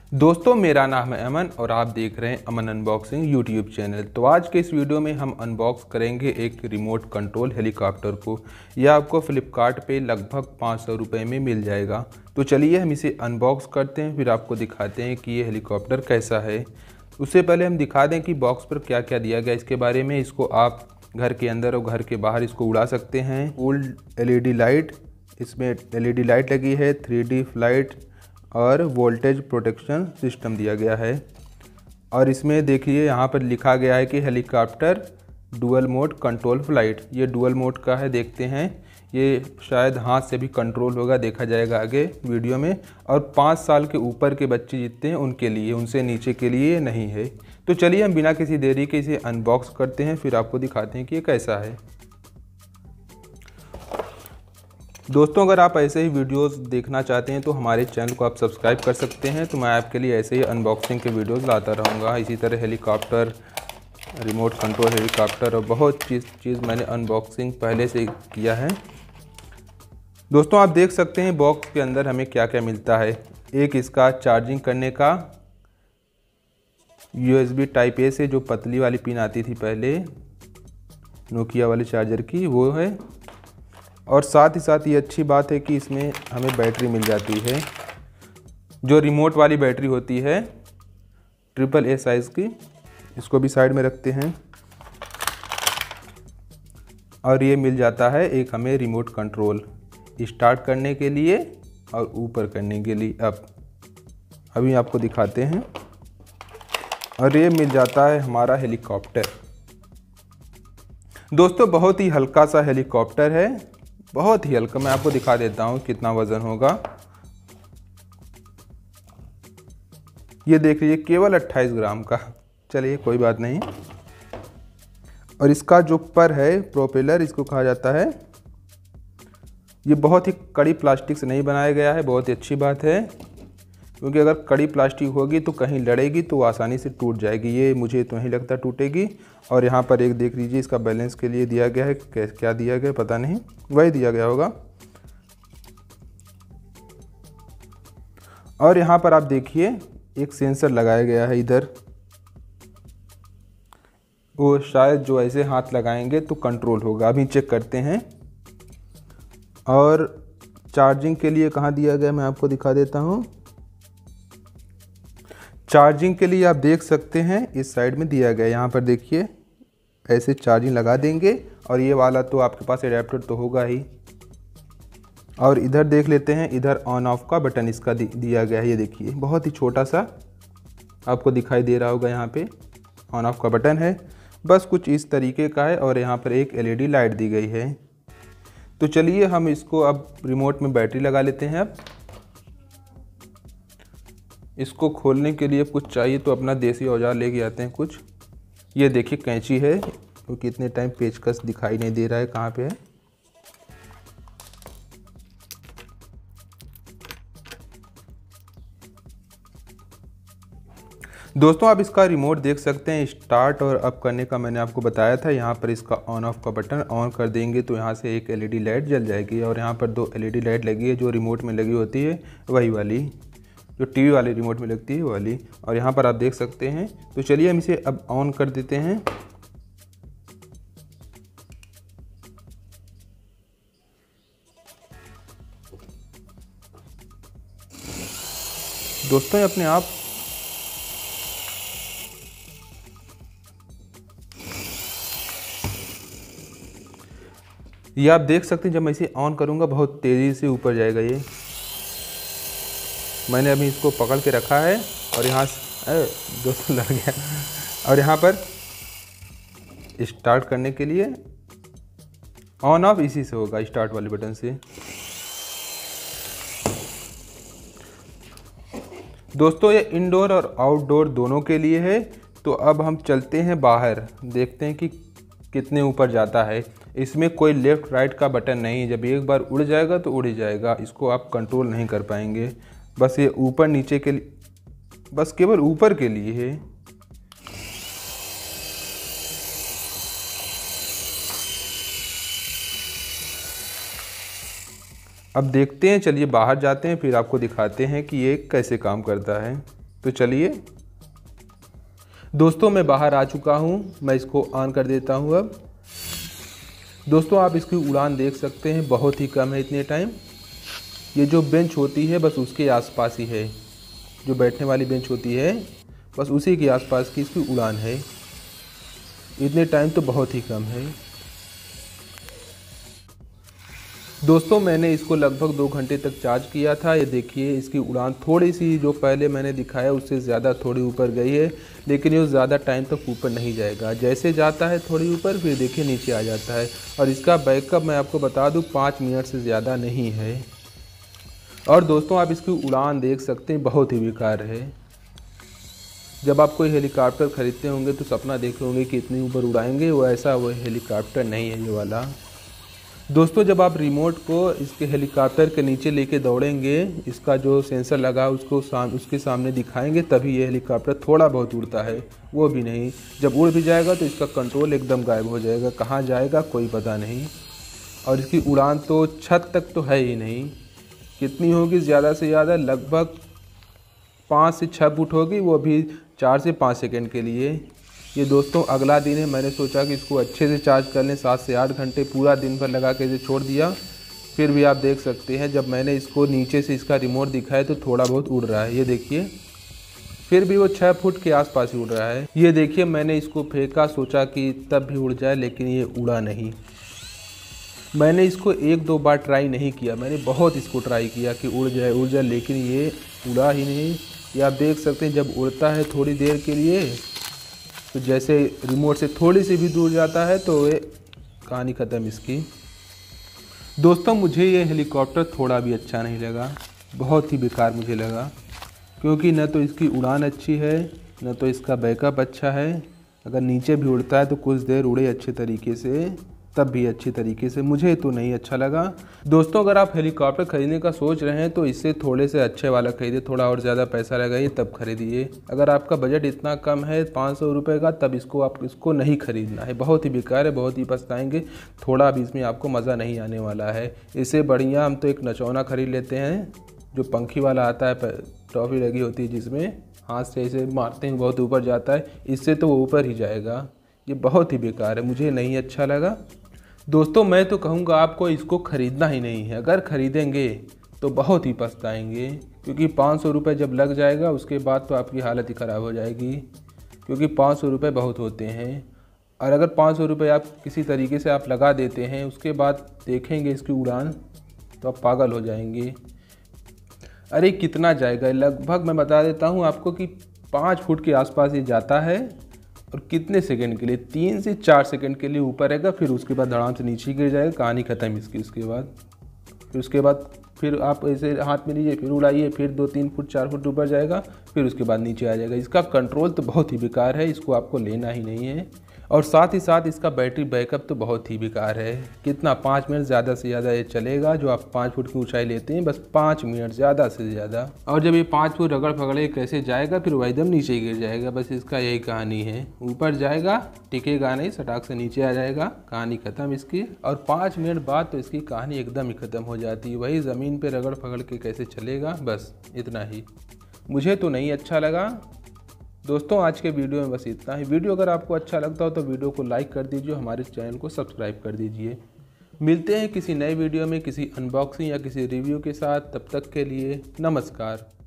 दोस्तों, मेरा नाम है अमन और आप देख रहे हैं अमन अनबॉक्सिंग यूट्यूब चैनल। तो आज के इस वीडियो में हम अनबॉक्स करेंगे एक रिमोट कंट्रोल हेलीकॉप्टर को। यह आपको फ्लिपकार्ट पे लगभग 500 रुपये में मिल जाएगा। तो चलिए हम इसे अनबॉक्स करते हैं, फिर आपको दिखाते हैं कि ये हेलीकॉप्टर कैसा है। उससे पहले हम दिखा दें कि बॉक्स पर क्या क्या दिया गया इसके बारे में। इसको आप घर के अंदर और घर के बाहर इसको उड़ा सकते हैं। फुल LED लाइट, इसमें LED लाइट लगी है, 3D फ्लाइट और वोल्टेज प्रोटेक्शन सिस्टम दिया गया है। और इसमें देखिए यहाँ पर लिखा गया है कि helicopter dual mode control flight. ये डुअल मोड का है, देखते हैं। ये शायद हाथ से भी कंट्रोल होगा, देखा जाएगा आगे वीडियो में। और 5 साल के ऊपर के बच्चे जितने हैं उनके लिए, उनसे नीचे के लिए नहीं है। तो चलिए हम बिना किसी देरी के इसे अनबॉक्स करते हैं, फिर आपको दिखाते हैं कि ये कैसा है। दोस्तों, अगर आप ऐसे ही वीडियोस देखना चाहते हैं तो हमारे चैनल को आप सब्सक्राइब कर सकते हैं। तो मैं आपके लिए ऐसे ही अनबॉक्सिंग के वीडियोस लाता रहूँगा। इसी तरह हेलीकॉप्टर, रिमोट कंट्रोल हेलीकॉप्टर और बहुत चीज़ मैंने अनबॉक्सिंग पहले से किया है। दोस्तों, आप देख सकते हैं बॉक्स के अंदर हमें क्या क्या मिलता है। एक इसका चार्जिंग करने का USB टाइप A से जो पतली वाली पिन आती थी पहले नोकिया वाले चार्जर की, वो है। और साथ ही साथ ये अच्छी बात है कि इसमें हमें बैटरी मिल जाती है, जो रिमोट वाली बैटरी होती है AAA साइज़ की। इसको भी साइड में रखते हैं। और ये मिल जाता है एक हमें रिमोट कंट्रोल, स्टार्ट करने के लिए और ऊपर करने के लिए। अभी आपको दिखाते हैं। और ये मिल जाता है हमारा हेलीकॉप्टर। दोस्तों, बहुत ही हल्का सा हेलीकॉप्टर है, बहुत ही हल्का। मैं आपको दिखा देता हूँ कितना वज़न होगा। ये देख लीजिए, केवल 28 ग्राम का। चलिए कोई बात नहीं। और इसका जो पर है, प्रोपेलर इसको कहा जाता है, ये बहुत ही कड़ी प्लास्टिक से नहीं बनाया गया है। बहुत ही अच्छी बात है, क्योंकि अगर कड़ी प्लास्टिक होगी तो कहीं लड़ेगी तो आसानी से टूट जाएगी। ये मुझे तो नहीं लगता टूटेगी। और यहाँ पर एक देख लीजिए, इसका बैलेंस के लिए दिया गया है। क्या दिया गया पता नहीं, वही दिया गया होगा। और यहाँ पर आप देखिए एक सेंसर लगाया गया है इधर। वो शायद जो ऐसे हाथ लगाएंगे तो कंट्रोल होगा। अभी चेक करते हैं। और चार्जिंग के लिए कहाँ दिया गया मैं आपको दिखा देता हूँ। चार्जिंग के लिए आप देख सकते हैं इस साइड में दिया गया है। यहाँ पर देखिए, ऐसे चार्जिंग लगा देंगे। और ये वाला तो आपके पास एडेप्टर तो होगा ही। और इधर देख लेते हैं, इधर ऑन ऑफ का बटन इसका दिया गया है। ये देखिए, बहुत ही छोटा सा आपको दिखाई दे रहा होगा। यहाँ पे ऑन ऑफ का बटन है, बस कुछ इस तरीके का है। और यहाँ पर एक LED लाइट दी गई है। तो चलिए हम इसको अब रिमोट में बैटरी लगा लेते हैं। अब इसको खोलने के लिए कुछ चाहिए तो अपना देसी औजार लेके आते हैं कुछ। ये देखिए कैंची है, क्योंकि इतने टाइम पेचकस दिखाई नहीं दे रहा है कहाँ पे है। दोस्तों, आप इसका रिमोट देख सकते हैं। स्टार्ट और अप करने का मैंने आपको बताया था। यहाँ पर इसका ऑन ऑफ का बटन ऑन कर देंगे तो यहाँ से एक LED लाइट जल जाएगी। और यहाँ पर 2 LED लाइट लगी है, जो रिमोट में लगी होती है, वही वाली जो TV वाले रिमोट में लगती है वाली। और यहाँ पर आप देख सकते हैं। तो चलिए हम इसे अब ऑन कर देते हैं। दोस्तों, ये अपने आप ये आप देख सकते हैं, जब मैं इसे ऑन करूँगा बहुत तेज़ी से ऊपर जाएगा। ये मैंने अभी इसको पकड़ के रखा है। और यहाँ दोस्तों लग गया। और यहाँ पर स्टार्ट करने के लिए ऑन ऑफ इसी से होगा, स्टार्ट वाले बटन से। दोस्तों, ये इंडोर और आउटडोर दोनों के लिए है। तो अब हम चलते हैं बाहर, देखते हैं कि कितने ऊपर जाता है। इसमें कोई लेफ़्ट राइट का बटन नहीं है। जब एक बार उड़ जाएगा तो उड़ ही जाएगा, इसको आप कंट्रोल नहीं कर पाएंगे। बस ये ऊपर नीचे के लिए, बस केवल ऊपर के लिए है। अब देखते हैं, चलिए बाहर जाते हैं, फिर आपको दिखाते हैं कि ये कैसे काम करता है। तो चलिए दोस्तों, मैं बाहर आ चुका हूँ। मैं इसको ऑन कर देता हूँ। अब दोस्तों आप इसकी उड़ान देख सकते हैं, बहुत ही कम है इतने टाइम। ये जो बेंच होती है बस उसके आसपास ही है, जो बैठने वाली बेंच होती है बस उसी के आसपास की इसकी उड़ान है। इतने टाइम तो बहुत ही कम है। दोस्तों मैंने इसको लगभग 2 घंटे तक चार्ज किया था। ये देखिए इसकी उड़ान थोड़ी सी जो पहले मैंने दिखाया उससे ज़्यादा थोड़ी ऊपर गई है, लेकिन ये ज़्यादा टाइम तक ऊपर नहीं जाएगा। जैसे जाता है थोड़ी ऊपर, फिर देखिए नीचे आ जाता है। और इसका बैकअप मैं आपको बता दूं 5 मिनट से ज़्यादा नहीं है। और दोस्तों आप इसकी उड़ान देख सकते हैं, बहुत ही बेकार है। जब आप कोई हेलीकॉप्टर ख़रीदते होंगे तो सपना देखे होंगे कि इतनी ऊपर उड़ाएंगे, वो ऐसा वो हेलीकॉप्टर नहीं है ये वाला। दोस्तों जब आप रिमोट को इसके हेलीकॉप्टर के नीचे लेके दौड़ेंगे, इसका जो सेंसर लगा उसको उसके सामने दिखाएंगे, तभी ये हेलीकॉप्टर थोड़ा बहुत उड़ता है, वो भी नहीं। जब उड़ भी जाएगा तो इसका कंट्रोल एकदम गायब हो जाएगा, कहाँ जाएगा कोई पता नहीं। और इसकी उड़ान तो छत तक तो है ही नहीं। कितनी होगी ज़्यादा से ज़्यादा, लगभग 5 से 6 फुट होगी, वो भी 4 से 5 सेकंड के लिए। ये दोस्तों अगला दिन है, मैंने सोचा कि इसको अच्छे से चार्ज कर लें। 7 से 8 घंटे पूरा दिन भर लगा के इसे छोड़ दिया। फिर भी आप देख सकते हैं जब मैंने इसको नीचे से इसका रिमोट दिखाया तो थोड़ा बहुत उड़ रहा है। ये देखिए फिर भी वो 6 फुट के आसपास ही उड़ रहा है। ये देखिए मैंने इसको फेंका, सोचा कि तब भी उड़ जाए, लेकिन ये उड़ा नहीं। मैंने इसको 1-2 बार ट्राई नहीं किया, मैंने बहुत इसको ट्राई किया कि उड़ जाए, लेकिन ये उड़ा ही नहीं। ये आप देख सकते हैं जब उड़ता है थोड़ी देर के लिए, तो जैसे रिमोट से थोड़ी सी भी दूर जाता है तो ये कहानी ख़त्म इसकी। दोस्तों मुझे ये हेलीकॉप्टर थोड़ा भी अच्छा नहीं लगा, बहुत ही बेकार मुझे लगा। क्योंकि न तो इसकी उड़ान अच्छी है, न तो इसका बैकअप अच्छा है। अगर नीचे भी उड़ता है तो कुछ देर उड़े अच्छे तरीके से, तब भी अच्छी तरीके से, मुझे तो नहीं अच्छा लगा। दोस्तों अगर आप हेलीकॉप्टर ख़रीदने का सोच रहे हैं तो इससे थोड़े से अच्छे वाला खरीदिए, थोड़ा और ज़्यादा पैसा लगाइए तब खरीदिए। अगर आपका बजट इतना कम है 500 रुपये का, तब इसको नहीं खरीदना है। बहुत ही बेकार है, बहुत ही पछताएंगे। थोड़ा भी इसमें आपको मज़ा नहीं आने वाला है। इससे बढ़िया हम तो एक नचौना खरीद लेते हैं, जो पंखी वाला आता है, टॉफ़ी लगी होती है जिसमें हाथ से ऐसे मारते हैं बहुत ऊपर जाता है। इससे तो वो ऊपर ही जाएगा। ये बहुत ही बेकार है, मुझे नहीं अच्छा लगा। दोस्तों मैं तो कहूँगा आपको इसको ख़रीदना ही नहीं है। अगर ख़रीदेंगे तो बहुत ही पछताएंगे, क्योंकि 500 रुपये जब लग जाएगा उसके बाद तो आपकी हालत ही ख़राब हो जाएगी। क्योंकि 500 रुपये बहुत होते हैं। और अगर 500 रुपये आप किसी तरीके से आप लगा देते हैं, उसके बाद देखेंगे इसकी उड़ान तो आप पागल हो जाएंगे। अरे कितना जाएगा, लगभग मैं बता देता हूँ आपको कि 5 फुट के आसपास ये जाता है। और कितने सेकंड के लिए, 3 से 4 सेकंड के लिए ऊपर रहेगा, फिर उसके बाद धड़ाम से नीचे गिर जाएगा, कहानी ख़त्म इसकी। उसके बाद फिर आप ऐसे हाथ में लीजिए, फिर उड़ाइए, फिर 2-3 फुट 4 फुट ऊपर जाएगा, फिर उसके बाद नीचे आ जाएगा। इसका कंट्रोल तो बहुत ही बेकार है, इसको आपको लेना ही नहीं है। और साथ ही साथ इसका बैटरी बैकअप तो बहुत ही बेकार है। कितना, 5 मिनट ज़्यादा से ज़्यादा ये चलेगा। जो आप 5 फुट की ऊंचाई लेते हैं, बस 5 मिनट ज़्यादा से ज़्यादा। और जब ये 5 फुट रगड़ पगड़े कैसे जाएगा, फिर वो एकदम नीचे गिर जाएगा। बस इसका यही कहानी है, ऊपर जाएगा टिकेगा नहीं, सटाक से नीचे आ जाएगा, कहानी ख़त्म इसकी। और 5 मिनट बाद तो इसकी कहानी एकदम ही ख़त्म हो जाती है। वही ज़मीन पर रगड़ पगड़ के कैसे चलेगा, बस इतना ही। मुझे तो नहीं अच्छा लगा। दोस्तों आज के वीडियो में बस इतना ही। वीडियो अगर आपको अच्छा लगता हो तो वीडियो को लाइक कर दीजिए, हमारे चैनल को सब्सक्राइब कर दीजिए। मिलते हैं किसी नए वीडियो में, किसी अनबॉक्सिंग या किसी रिव्यू के साथ। तब तक के लिए नमस्कार।